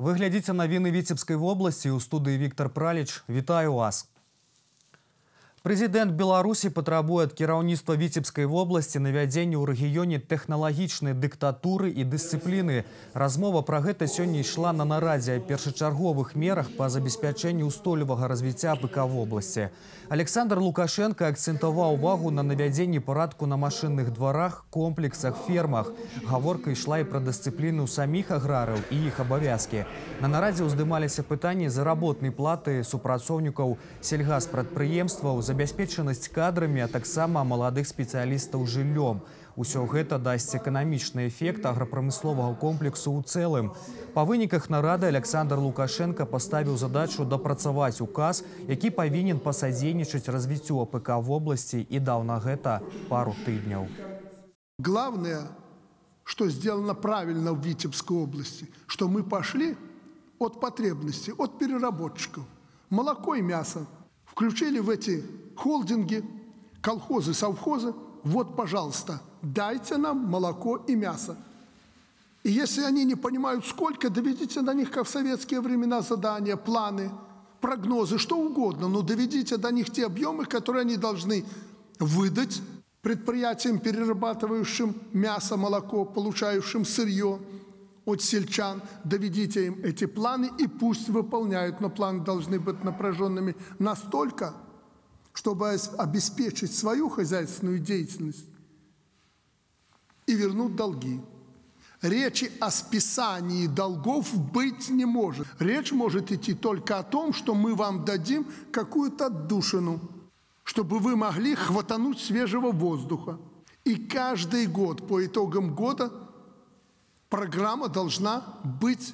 Вы глядите навіны Віцебскай вобласці, у студыі Віктор Праліч. Вітаю вас. Прэзідэнт Беларусі патрабуе ад кіраўніцтва Віцебскай вобласці навядзення ў рэгіёне тэхналагічнай дыктатуры і дысцыпліны. Размова пра гэта сёння ішла на нарадзе о першачарговых мерах па забеспячэнню ўстойлівага развіцця АПК вобласці. Александр Лукашенко акцэнтаваў увагу на навядзенні парадку на машынных дварах, комплексах, фермах. Гаворка ішла і пра дысцыпліну саміх аграрыў і іх абавязкі. На нарадзе ўздымаліся пытанні заработнай платы супрацоўнікаў сельгаспрадпрыемстваў, забяспечанасць кадрамі, а таксама маладых спецыялістаў жыллём. Усё гэта дасць эканамічны эфект аграпрамысловага комплексу ў цэлым. Па выніках нарады Александр Лукашенко паставіў задачу дапрацаваць указ, які павінен пасадзейнічаць развіццю АПК вобласці і даў на гэта пару тыдняў. Главное, что сделано правильно в Витебской области, что мы пошли от потребностей, от переработчиков. Молоко и мясо включили в эти холдинги, колхозы, совхозы. Вот, пожалуйста, дайте нам молоко и мясо. И если они не понимают, сколько, доведите до них, как в советские времена, задания, планы, прогнозы, что угодно, но доведите до них те объемы, которые они должны выдать предприятиям, перерабатывающим мясо, молоко, получающим сырье от сельчан. Доведите им эти планы и пусть выполняют, но планы должны быть напряженными настолько, чтобы обеспечить свою хозяйственную деятельность и вернуть долги. Речи о списании долгов быть не может. Речь может идти только о том, что мы вам дадим какую-то отдушину, чтобы вы могли хватануть свежего воздуха. И каждый год, по итогам года, программа должна быть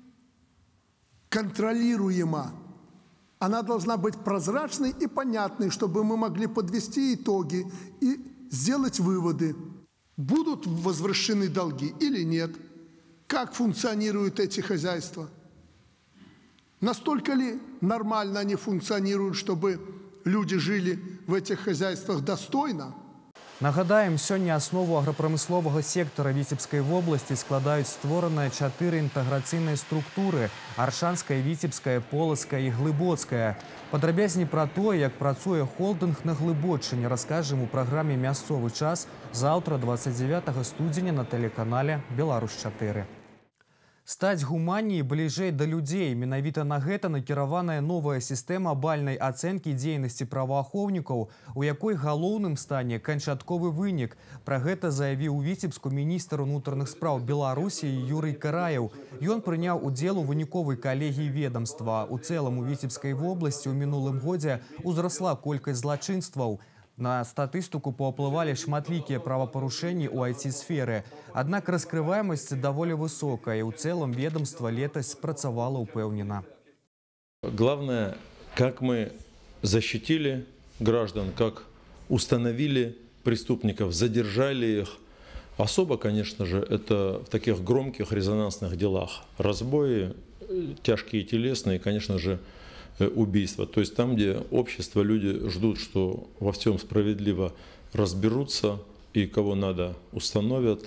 контролируема. Она должна быть прозрачной и понятной, чтобы мы могли подвести итоги и сделать выводы. Будут возвращены долги или нет? Как функционируют эти хозяйства? Настолько ли нормально они функционируют, чтобы люди жили в этих хозяйствах достойно? Нагадаем, сёння аснову аграпрамысловага сектара Віцебскай вобласці складаюць створаныя 4 інтэграцыйныя структуры – Аршанская, Віцебская, Полацкая і Глыбоцкая. Падрабязней пра тое, як працуе холдынг на Глыбочыне, раскажам у праграме «Мясцовы час» заўтра, 29 студзеня на тэлеканале «Беларусь-4». Стаць гуманіі бліжэй да людзей. Менавіта на гэта накіраваная новая сістэма бальнай ацэнкі дзейнасці праваахоўнікаў, у якой галоўным стане канчатковы вынік. Пра гэта заявіў у Віцебску міністр унутраных спраў Беларусі Юрый Караеў. Ён прыняў удзел у выніковай калегіі ведамства. У цэлым у Віцебскай вобласці ў мінулым годзе ўзрасла колькасць злачынстваў. На статыстыку паўплывалі шматлікія правапарушэнні ў IT-сферы. Аднак раскрываемасць даволі высокая, і ў цэлым ведомства летась працавала упэўнена. Главное, как мы защитили граждан, как установили преступников, задержали их. Особо, конечно же, это в таких громких резонансных делах. Разбои, тяжкие телесные, конечно же, убийства. То есть там, где общество, люди ждут, что во всем справедливо разберутся и кого надо установят,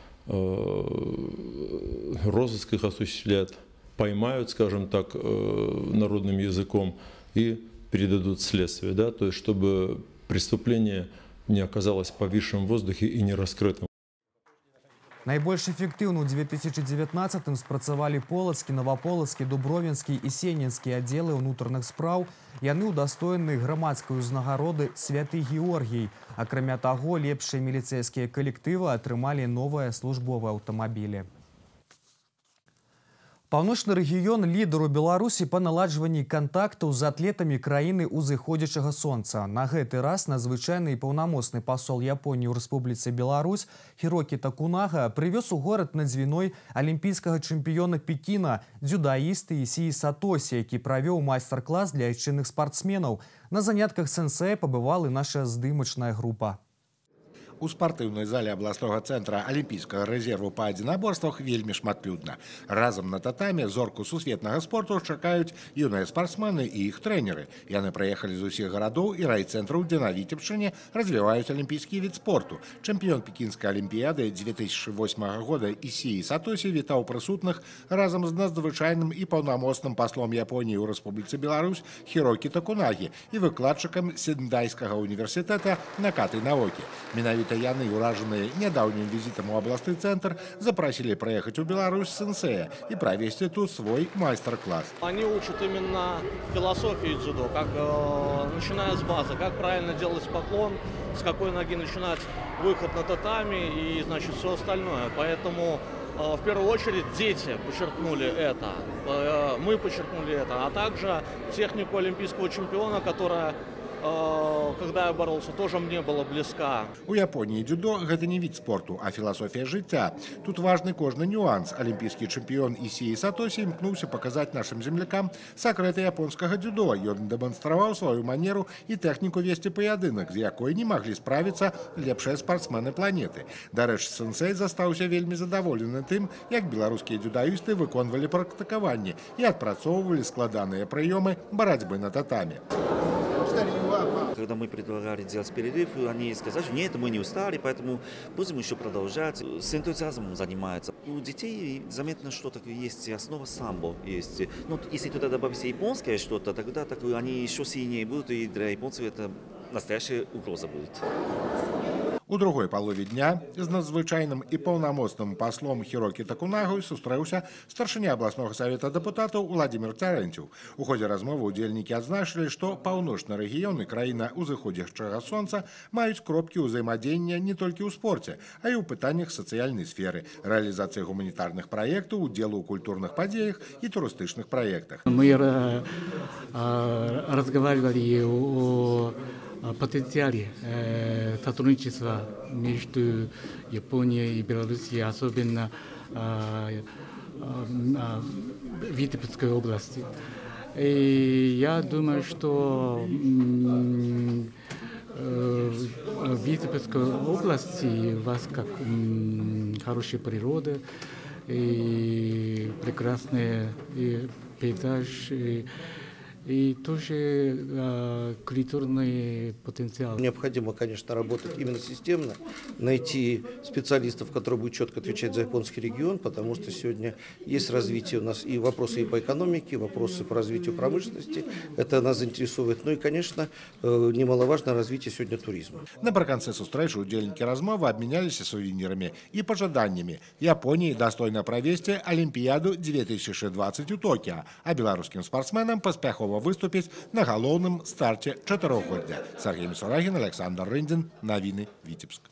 розыск их осуществляют, поймают, скажем так, народным языком и передадут следствию. Да? То есть чтобы преступление не оказалось повисшим в воздухе и не раскрытым. Найбольш эфектыўна ў 2019-м спрацавалі Полацкі, Новаполацкі, Дубровінскі і Сенінскі аддзелы ўнутраных спраў. Яны ўдастоены грамадскай узнагароды «Святы Георгій». Акрамя таго, лепшыя міліцэйскія калектывы атрымалі новыя службовыя аўтамабілі. Паўночны рэгіён лідару Беларусі па наладжванні кантактаў з атлетамі краіны ўзыходзячага сонца. На гэты раз надзвычайны і паўнамоцны пасол Японіі ў Рэспубліцы Беларусь Хірокі Такунага прывёз у горад над звіной алімпійскага чэмпіёна Пекіна дзюдаіста Ісіі Сатосі, які правёў майстар-клас для айчынных спартсменаў. На занятках сэнсея пабывала і наша здымачная група. У спартыўнай зале абласнога цэнтра алімпійскага рэзерву па адзінаборствах вельмі шматлюдна. Разам на татамі зорку сусветнага спорту чакаюць юныя спартсмены і іх трэнеры. Яны прыехалі з усіх гарадоў і райцэнтраў, дзе на Віцебшчыне развіваюць алімпійскі від спорту. Чэмпіён пекінскай алімпіяды 2008 года Issei Satoshi вітаў прысутных разам з надзвычайным і паўнамоцным паслом Японіі ў Рэспубліцы Беларусь Хірокі Такунагі і выкладчыкам Сендайскага універсітэта Накаты Наокі. Менавіта яны, уражаныя нядаўнім візітам у абласны цэнтр, запрасілі прыехаць у Беларусь сэнсея і правесці тут свой майстар-класс. Они учат именно философии дзюдо, как начиная с базы, как правильно делать поклон, с какой ноги начинать выход на татами и, значит, все остальное. Поэтому в первую очередь дети подчеркнули это, мы подчеркнули это, а также технику олимпийского чемпиона, которая, когда я боролся, тоже мне была близка. У Японии дзюдо – гэта не від спорту, а філасофія жыцця. Тут важны кожны нюанс. Алімпійскі чэмпіён Issei Satoshi імкнуўся паказаць нашим землякам сакрэты японскага дзюдо. Ён дэманстраваў сваю манеру і тэхніку весці паядынак, з якой не маглі справіцца лепшыя спартсмены планеты. Дарэчы, сэнсей застаўся вельмі задаволены тым, як беларускія дзюдаісты выконвалі практыкаванні і адпрацоўвалі складаныя прыёмы барацьбы на татамі. Когда мы предлагали делать перерыв, они сказали, что нет, мы не устали, поэтому будем еще продолжать. С энтузиазмом занимаются. У детей заметно, что такое есть основа самбо. Есть. Ну, если туда добавить японское что-то, тогда они еще сильнее будут, и для японцев это настоящая угроза будет. У другой палове дня з надзвычайным і паўнамоцным паслом Хірокі Такунагой сустрэўся старшыня абласнога савета дэпутатаў Уладзімір Цярэнцеў. У ходзе размовы удзельнікі адзначылі, што паўночны рэгіён і краіна узыходзячага сонца маюць кропкі ўзаемадзеяння не толькі ў спорце, а і ў пытаннях сацыяльнай сферы, рэалізацыі гуманітарных праектаў, удзелу ў культурных падзеях і турыстычных праектах. Мы разговаривали о потенциале сотрудничества между Японией и Белоруссией, особенно в Витебской области. И я думаю, что в Витебской области у вас как хорошая природа и прекрасный пейзаж, и тоже культурный потенциал. Необходимо, конечно, работать именно системно, найти специалистов, которые будут четко отвечать за японский регион, потому что сегодня есть развитие у нас и вопросы по экономике, вопросы по развитию промышленности. Это нас заинтересует. Ну и, конечно, немаловажно развитие сегодня туризма. Напрыканцы сустрэчы удзельнікі размовы абмяняліся сувенірамі і пажаданнямі. Японіі дастойна правесці Алімпіяду 2020 у Токіо, а беларускім спартсменам паспяхова выступіць на галоўным старце чатырохгоддзя. Сергей Мисурагин, Александр Рындзін. Навіны Віцебск.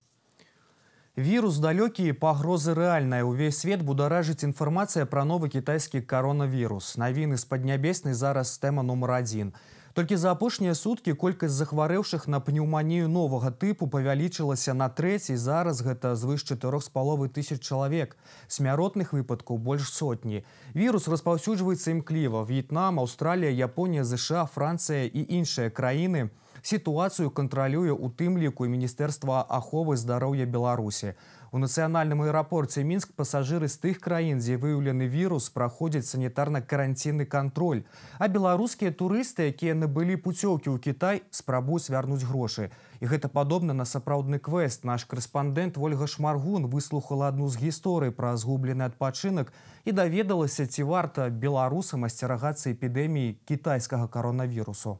Вирус далёкі, пагрозы рэальная. Увесь свет бударажыць інфармацыя пра новы кітайскі коронавірус. Навіны з Паднябеснай зараз тэма нумар 1. Толькі за апошнія суткі колькасць захварэўшых на пнеўманію новага тыпу павялічылася на трэці, зараз гэта звыш 4,5 тысяч чалавек. Смяротных выпадкаў больш сотні. Вірус распаўсюджваецца імкліва. В'етнам, Аўстралія, Японія, ЗША, Францыя і іншыя краіны. Сітуацыю кантралюе у тым ліку і Міністэрства аховы здароўя Беларусі. У нацыянальным аэрапорце Мінск пасажыры з тых краін, дзе выяўлены вірус, праходзяць санітарна-каранцінны кантроль. А беларускія турысты, якія набылі пуцёўкі ў Кітай, спрабуюць вярнуць грошы. І гэта падобна на сапраўдны квест. Наш карэспандэнт Вольга Шмаргун выслухала адну з гісторый пра згублены адпачынак і даведалася, ці варта беларусам асцерагацца эпідэміі кітайскага коронавірусу.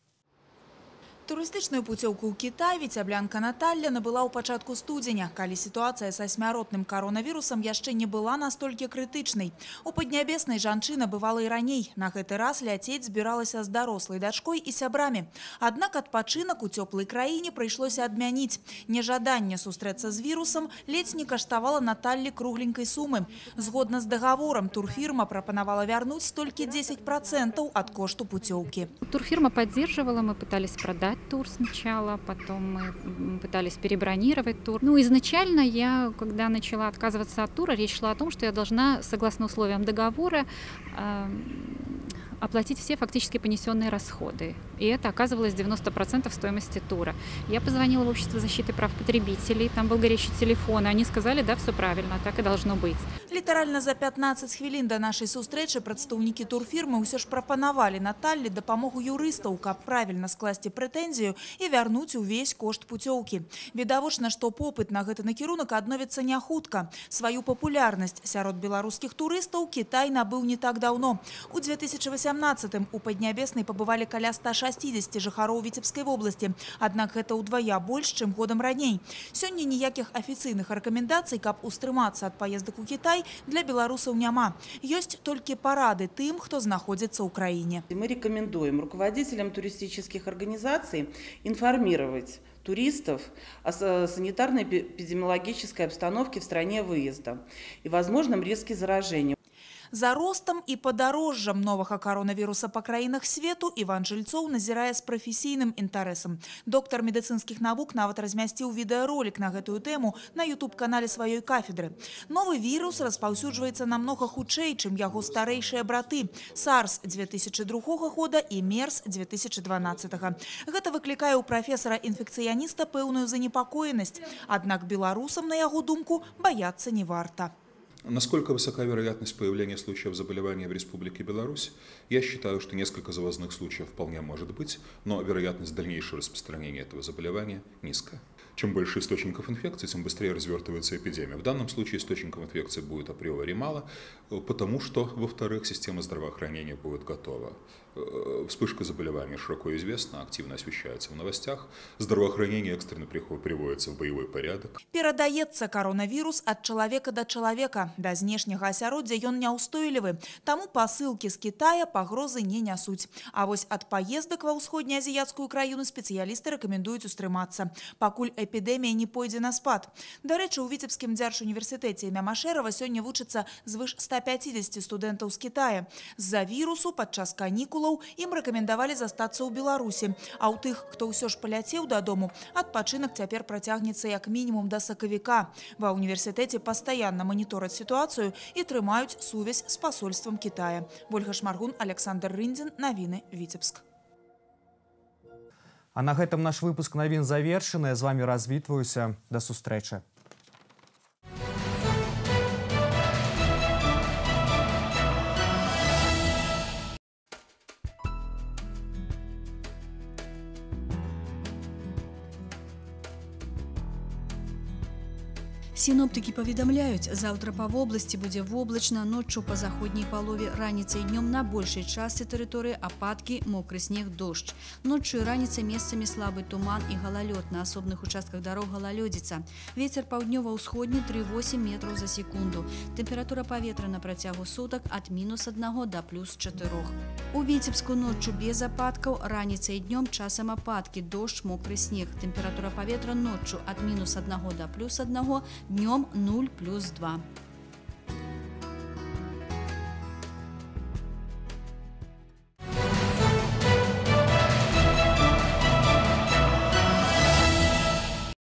Турыстычную пуцёўку ў Кітай віцяблянка Наталля набыла ў пачатку студзеня, калі сітуацыя са смяротным коронавірусам яшчэ не была настолькі крытычнай. У Паднябеснай жанчына бывала і раней. На гэты раз ляцець збіралася з дарослай дачкой і сябрамі. Аднак адпачынак у цёплай краіне прыйшлося адмяніць. Нежаданне сустрэцца з вірусам ледзь не каштавала Наталлі кругленькай сумы. Згодна з дагаворам, турфірма прапанавала вярнуць толькі 10% ад кошту пуцёўкі. Турфирма поддерживала, мы пытались продать тур сначала, потом мы пытались перебронировать тур. Ну, изначально я, когда начала отказываться от тура, речь шла о том, что я должна, согласно условиям договора, оплатить все фактически понесенные расходы. И это оказывалось 90% стоимости тура. Я позвонила в Общество защиты прав потребителей, там был горячий телефон, и они сказали, да, все правильно, так и должно быть. Літаральна за 15 хвілін до нашей сустрэчы прадстаўнікі турфірмы ўсё ж прапанавалі Наталлі дапамогу юрыстаў, каб правільна скласці прэтэнзію і вярнуць увесь кошт пуцёўкі. Відавочна, што попыт на гэты накірунак адновіцца не хутка. Сваю папулярнасць сярод беларускіх турыстаў Кітай набыў не так даўно. У 2018-м у Паднябеснай пабывалі каля 160 жыхароў Віцебскай вобласці, аднак гэта ўдвая больш, чым годам раней. Сёння ніякіх афіцыйных рэкамендацый, каб устрымацца ад паездак у Кітай, для беларусаў няма. Ёсць толькі парады тым, хто знаходзіцца ў краіне. Мы рекомендуем руководителям туристических организаций информировать туристов о санитарно-эпидемиологической обстановке в стране выезда и возможном риске заражения. За ростам і падарожжам новага коронавіруса па краінах свету Іван Жыльцоў назірае з прафесійным інтарэсам. Доктар медыцынскіх навук нават размясціў відэаролік на гэтую тэму на YouTube-канале сваёй кафедры. Новы вірус распаўсюджваецца намнога хутчэй, чым яго старэйшыя браты – SARS 2002 года і MERS 2012. Гэта выклікае ў прафесара-інфекцыяніста пэўную занепакоенасць. Аднак беларусам, на яго думку, баяцца не варта. Насколько высока вероятность появления случаев заболевания в Республике Беларусь? Я считаю, что несколько завозных случаев вполне может быть, но вероятность дальнейшего распространения этого заболевания низкая. Чем больше источников инфекции, тем быстрее развертывается эпидемия. В данном случае источников инфекции будет априори мало, потому что, во-вторых, система здравоохранения будет готова. Вспышка заболевания широко известна, активно освещается в новостях. Здравоохранение экстренно приводится в боевой порядок. Перадаецца коронавірус ад чалавека да чалавека. Да знешняга асяроддзя ён няўстойлівы. Таму пасылкі з Китая пагрозы не нясуць. А вось ад паездак ва ўсходнеазіяцкую краіну спецыялісты рэкамендуюць устрымацца, пакуль эпідэмія не пойдзе на спад. Дарэчы, у Віцебскім дзяржуніверсітэце імя Машэрава сёння вучыцца звыш 150 студэнтаў з Китая. З-за вірусу падчас канікулаў ім рэкамендавалі застацца ў Беларусі. А ў тых, хто ўсё ж паляцеў дадому, адпачынак цяпер працягнецца як мінімум да сакавіка. Ва універсітэце пастаянна манітораць сітуацыю і трымаюць сувязь з пасольствам Китая. Вольга Шмаргун, Александр Рындзін, навіны Віцебск. А на гэтым наш выпуск навін завершаны. З вами развітваюся. Да сустрэчы. Синоптики паведамляюць, заўтра па вобласці будзе воблачна, ноччу па заходняй палове, раніцай і днём на большай частцы тэрыторыі ападкі, мокры снег, дождж. Ноччу і раніцай месцамі слабы туман і галалёд, на асобных участках дарог галалёдзіца. Вецер паўднёва-ўсходні 3,8 метраў за секунду. Тэмпература паветра на працягу сутак ад -1 да +4. У Віцебску ноччу без ападкаў, раніцай і днём часам ападкі, дождж, мокры снег. Тэмпература паветра ноччу ад -1 да +1, днем 0+2.